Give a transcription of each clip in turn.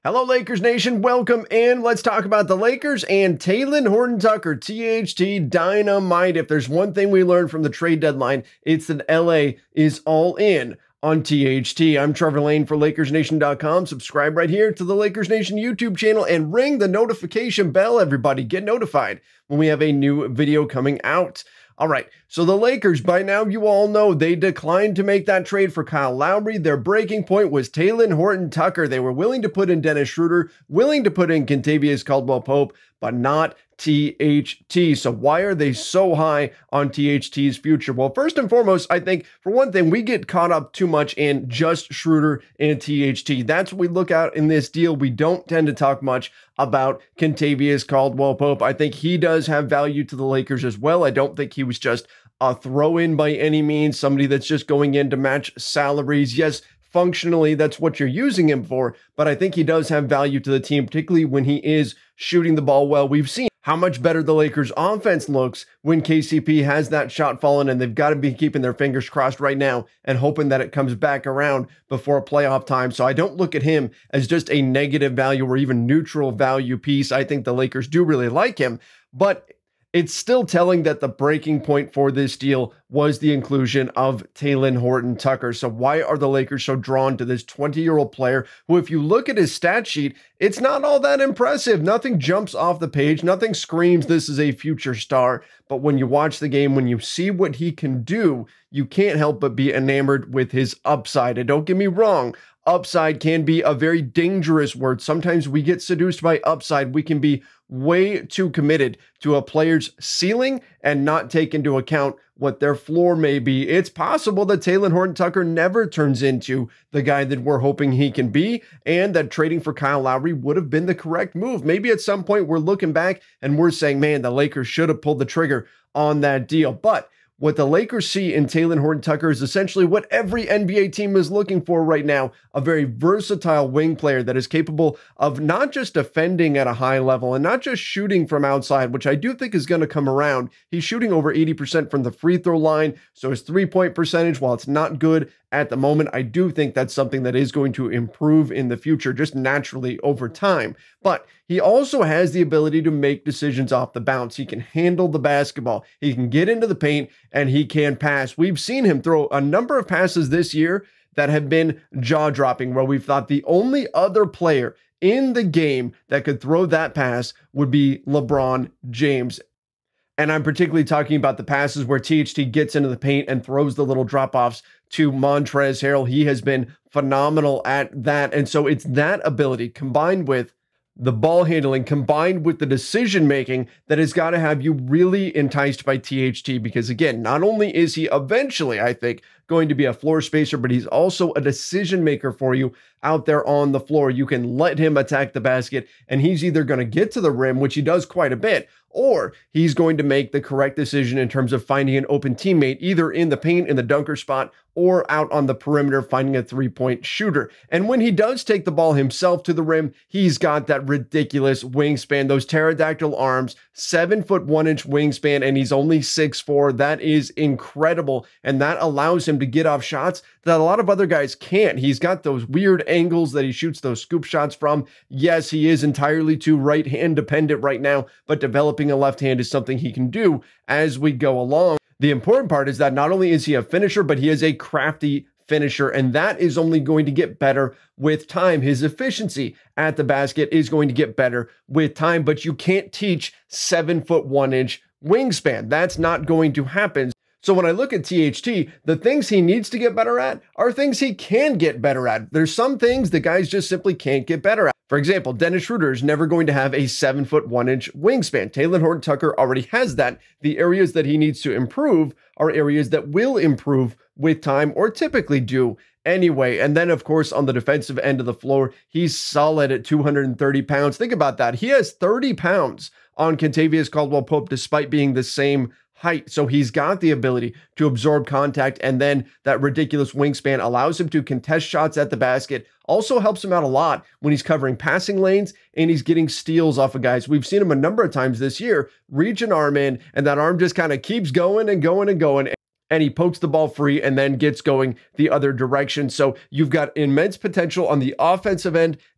Hello, Lakers Nation. Welcome in. Let's talk about the Lakers and Talen Horton-Tucker, THT Dynamite. If there's one thing we learned from the trade deadline, it's that LA is all in on THT. I'm Trevor Lane for LakersNation.com. Subscribe right here to the Lakers Nation YouTube channel and ring the notification bell, everybody. Get notified when we have a new video coming out. All right, so the Lakers, by now you all know, they declined to make that trade for Kyle Lowry. Their breaking point was Talen Horton-Tucker. They were willing to put in Dennis Schroeder, willing to put in Kentavious Caldwell-Pope, but not THT. So why are they so high on THT's future? Well, first and foremost, I think, for one thing, we get caught up too much in just Schroeder and THT. That's what we look at in this deal. We don't tend to talk much about Kentavious Caldwell-Pope. I think he does have value to the Lakers as well. I don't think he was just a throw-in by any means, somebody that's just going in to match salaries. Yes, functionally, that's what you're using him for, but I think he does have value to the team, particularly when he is shooting the ball well. We've seen how much better the Lakers offense looks when KCP has that shot fallen, and they've got to be keeping their fingers crossed right now and hoping that it comes back around before playoff time. So I don't look at him as just a negative value or even neutral value piece. I think the Lakers do really like him, but it's still telling that the breaking point for this deal was the inclusion of Talen Horton-Tucker. So why are the Lakers so drawn to this 20-year-old player who, if you look at his stat sheet, it's not all that impressive. Nothing jumps off the page. Nothing screams this is a future star. But when you watch the game, when you see what he can do, you can't help but be enamored with his upside. And don't get me wrong, upside can be a very dangerous word. Sometimes we get seduced by upside. We can be way too committed to a player's ceiling and not take into account what their floor may be. It's possible that Talen Horton-Tucker never turns into the guy that we're hoping he can be, and that trading for Kyle Lowry would have been the correct move. Maybe at some point we're looking back and we're saying, man, the Lakers should have pulled the trigger on that deal. But what the Lakers see in Talen Horton-Tucker is essentially what every NBA team is looking for right now, a very versatile wing player that is capable of not just defending at a high level and not just shooting from outside, which I do think is going to come around. He's shooting over 80% from the free throw line, so his three-point percentage, while it's not good at the moment, I do think that's something that is going to improve in the future, just naturally over time. But he also has the ability to make decisions off the bounce. He can handle the basketball. He can get into the paint, and he can pass. We've seen him throw a number of passes this year that have been jaw-dropping, where we've thought the only other player in the game that could throw that pass would be LeBron James. And I'm particularly talking about the passes where THT gets into the paint and throws the little drop-offs to Montrezl Harrell. He has been phenomenal at that. And so it's that ability combined with the ball handling, combined with the decision making, that has got to have you really enticed by THT. Because again, not only is he eventually, I think, going to be a floor spacer, but he's also a decision maker for you out there on the floor. You can let him attack the basket, and he's either going to get to the rim, which he does quite a bit, or he's going to make the correct decision in terms of finding an open teammate, either in the paint, in the dunker spot, or out on the perimeter, finding a three-point shooter. And when he does take the ball himself to the rim, he's got that ridiculous wingspan, those pterodactyl arms, 7'1" wingspan, and he's only 6'4". That is incredible, and that allows him to get off shots that a lot of other guys can't. He's got those weird angles that he shoots those scoop shots from. Yes, he is entirely too right-hand dependent right now, but developing a left hand is something he can do as we go along. The important part is that not only is he a finisher, but he is a crafty finisher, and that is only going to get better with time. His efficiency at the basket is going to get better with time, but you can't teach 7'1" wingspan. That's not going to happen. So when I look at THT, the things he needs to get better at are things he can get better at. There's some things the guys just simply can't get better at. For example, Dennis Schroeder is never going to have a 7'1" wingspan. Talen Horton-Tucker already has that. The areas that he needs to improve are areas that will improve with time, or typically do anyway. And then, of course, on the defensive end of the floor, he's solid at 230 pounds. Think about that. He has 30 pounds on Kentavious Caldwell-Pope despite being the same height. So he's got the ability to absorb contact, and then that ridiculous wingspan allows him to contest shots at the basket. Also helps him out a lot when he's covering passing lanes and he's getting steals off of guys. We've seen him a number of times this year reach an arm in, and that arm just kind of keeps going and going and going, and he pokes the ball free and then gets going the other direction. So you've got immense potential on the offensive end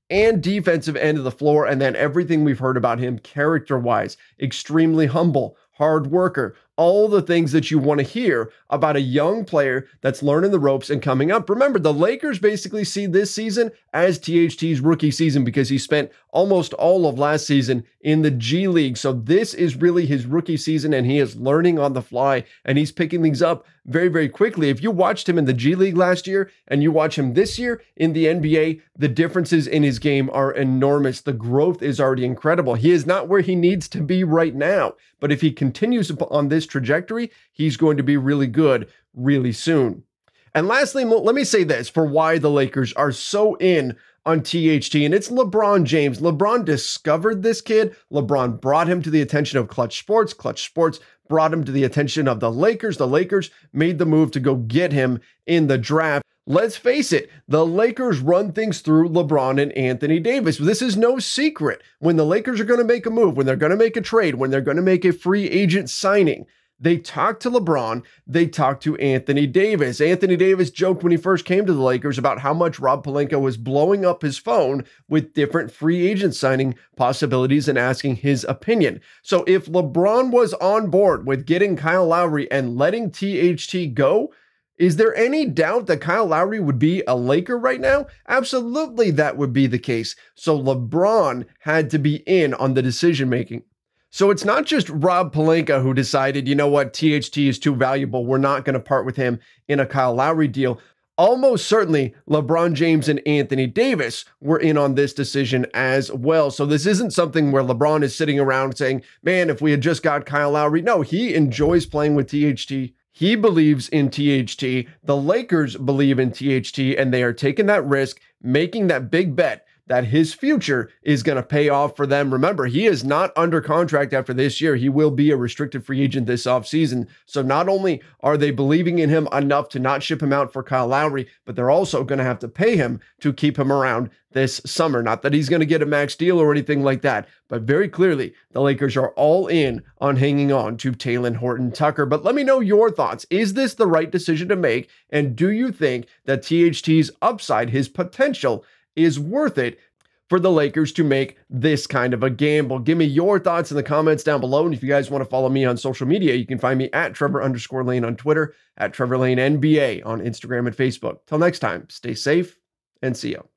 and defensive end of the floor. And then everything we've heard about him character-wise, extremely humble, hard worker, all the things that you want to hear about a young player that's learning the ropes and coming up. Remember, the Lakers basically see this season as THT's rookie season because he spent almost all of last season in the G League. So this is really his rookie season, and he is learning on the fly, and he's picking things up very, very quickly. If you watched him in the G League last year and you watch him this year in the NBA, the differences in his game are enormous. The growth is already incredible. He is not where he needs to be right now, but if he continues on this trajectory, he's going to be really good really soon. And lastly, let me say this for why the Lakers are so in on THT, and it's LeBron James. LeBron discovered this kid. LeBron brought him to the attention of Clutch Sports. Clutch Sports brought him to the attention of the Lakers. The Lakers made the move to go get him in the draft. Let's face it, the Lakers run things through LeBron and Anthony Davis. This is no secret. When the Lakers are going to make a move, when they're going to make a trade, when they're going to make a free agent signing, they talk to LeBron, they talk to Anthony Davis. Anthony Davis joked when he first came to the Lakers about how much Rob Pelinka was blowing up his phone with different free agent signing possibilities and asking his opinion. So if LeBron was on board with getting Kyle Lowry and letting THT go, is there any doubt that Kyle Lowry would be a Laker right now? Absolutely, that would be the case. So LeBron had to be in on the decision-making. So it's not just Rob Pelinka who decided, you know what, THT is too valuable. We're not going to part with him in a Kyle Lowry deal. Almost certainly, LeBron James and Anthony Davis were in on this decision as well. So this isn't something where LeBron is sitting around saying, man, if we had just got Kyle Lowry. No, he enjoys playing with THT. He believes in THT. The Lakers believe in THT, and they are taking that risk, making that big bet that his future is going to pay off for them. Remember, he is not under contract after this year. He will be a restricted free agent this offseason. So not only are they believing in him enough to not ship him out for Kyle Lowry, but they're also going to have to pay him to keep him around this summer. Not that he's going to get a max deal or anything like that, but very clearly the Lakers are all in on hanging on to Talen Horton-Tucker. But let me know your thoughts. Is this the right decision to make? And do you think that THT's upside, his potential, is worth it for the Lakers to make this kind of a gamble? Give me your thoughts in the comments down below. And if you guys want to follow me on social media, you can find me at Trevor_Lane on Twitter, at Trevor Lane NBA on Instagram and Facebook. Till next time, stay safe and see you.